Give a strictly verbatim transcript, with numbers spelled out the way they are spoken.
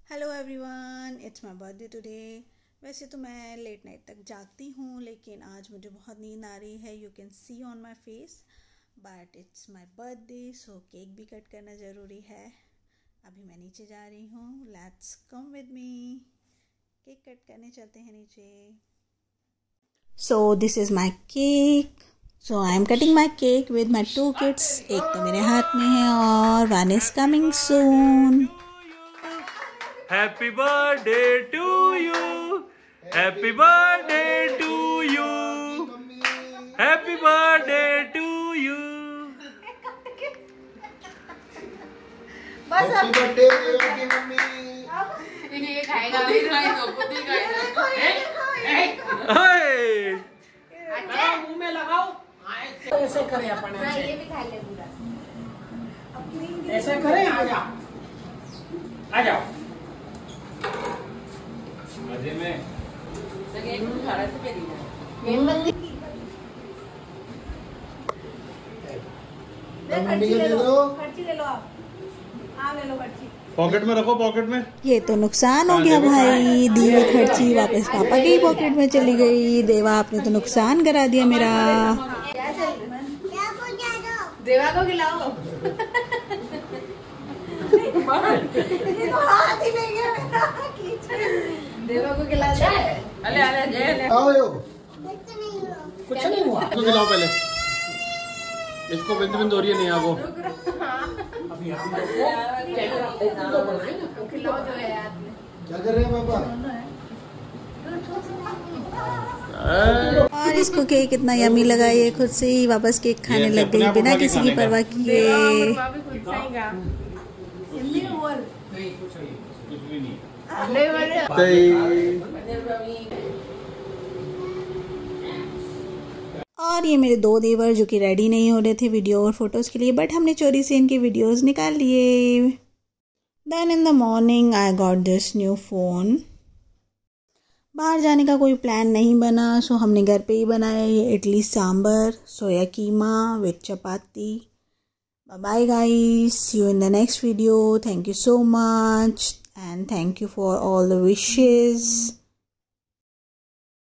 Hello everyone, it's my birthday today. वैसे तो मैं लेट नाइट तक जागती हूँ, लेकिन आज मुझे बहुत नींद आ रही है। You can see on my face, but it's my birthday, so cake भी कट करना ज़रूरी है। अभी मैं नीचे जा रही हूँ, let's come with me. Cake cut करने चलते हैं नीचे। So this is my cake. So I am cutting my cake with my two kids. एक तो मेरे हाथ में है और one is coming soon. Happy birthday to you. Happy birthday to you. Happy birthday to you. बस happy birthday आपकी mummy. ये खाएगा भी खाएगा खुद ही खाएगा। हाय अच्छा मुंह में लगाओ। ऐसे करें अपन ऐसे। ये भी खा ले पूरा। ऐसे करें, आ जा आ जाओ। मजे में लगे कुछ खाना से पेरी है। मम्मी को दे दो। खर्ची ले लो आप। हाँ ले लो खर्ची। पॉकेट में रखो, पॉकेट में। ये तो नुकसान हो गया भाई। दी हुई खर्ची वापस पापा की पॉकेट में चली गई। देवा, आपने तो नुकसान करा दिया मेरा। देवा को खिलाओ। देवा को खिला दे। अले अले जय ले। आओ यो। कुछ नहीं हुआ। इसको खिलाओ पहले। इसको बिंद बिंद हो रही है नहीं आपको। अभी हम खिलाओ जो है यार। क्या कर रहे हैं पापा? और इसको केक इतना यमी लगा, ये खुद से ही वापस केक खाने लग गई बिना किसी की परवाह किए। और ये मेरे दो देवर जो कि रेडी नहीं हो रहे थे वीडियो और फोटोज़ के लिए, बट हमने चोरी से इनके वीडियोस निकाल लिए। Then in the morning I got this new phone. बाहर जाने का कोई प्लान नहीं बना, सो हमने घर पे ही बनाया ये idli sambar soya keema with chapati. Bye guys, see you in the next video. Thank you so much and thank you for all the wishes.